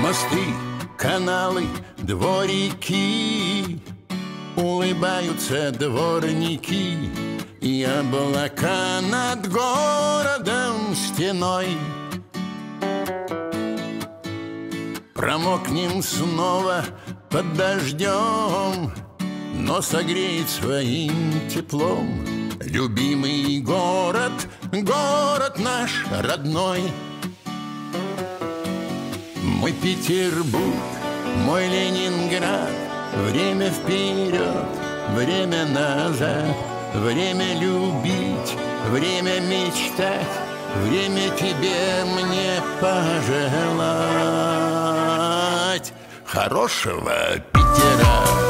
Мосты, каналы, дворики, улыбаются дворники, и облака над городом стеной. Промокнем снова под дождем, но согреет своим теплом любимый город, город наш родной. Мой Петербург, мой Ленинград, время вперед, время назад, время любить, время мечтать, время тебе мне пожелать хорошего Питера.